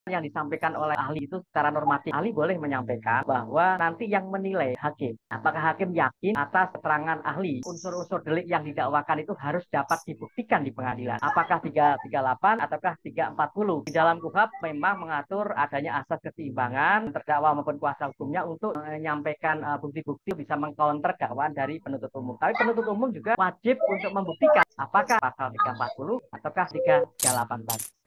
yang disampaikan oleh ahli itu secara normatif. Ahli boleh menyampaikan bahwa nanti yang menilai hakim. Apakah hakim yakin atas keterangan ahli unsur-unsur delik yang didakwakan itu harus dapat dibuktikan di pengadilan. Apakah 338 ataukah 340. Di dalam KUHP memang mengatur adanya asas keseimbangan terdakwa maupun kuasa hukumnya untuk menyampaikan bukti-bukti bisa mengcounter dakwaan dari penuntut umum. Tapi penuntut umum juga wajib untuk membuktikan apakah pasal 340 ataukah 338 tadi.